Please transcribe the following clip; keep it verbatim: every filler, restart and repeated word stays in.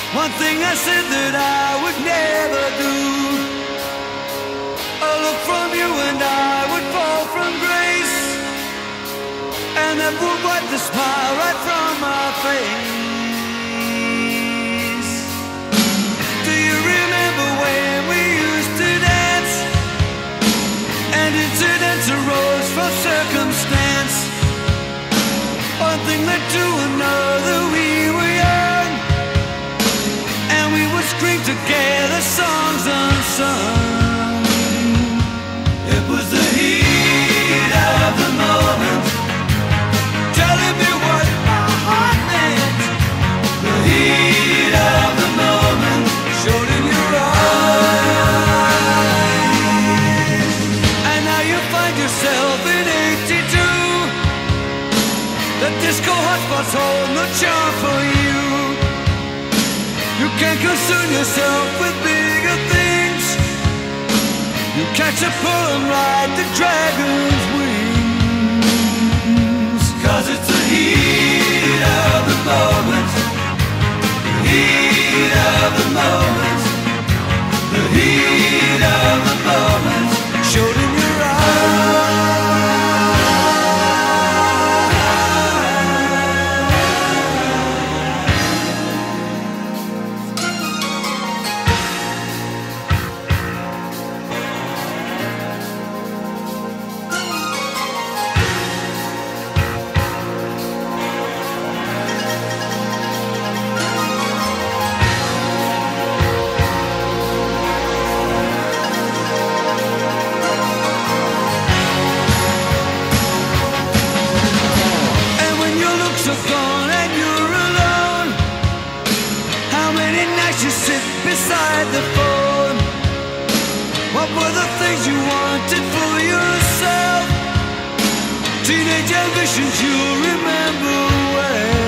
One thing I said that I would never do. A look from you and I would fall from grace, and that would wipe the smile right from my face. Do you remember when we used to dance, and incidents arose from circumstance? One thing led to another, we were young, and we would scream together songs unsung. It was the heat of the moment, telling me what my heart meant. The heat of the moment showed in your eyes. And now you find yourself in eighty-two. The disco hotspots hold no charm for you. You can't concern yourself with bigger things. You catch a pull and ride the dragon's wings. Cause it's the heat of the moment, the heat of the moment, the heat of the moment showed in your eyes. Beside the phone, what were the things you wanted for yourself? Teenage ambitions you remember well.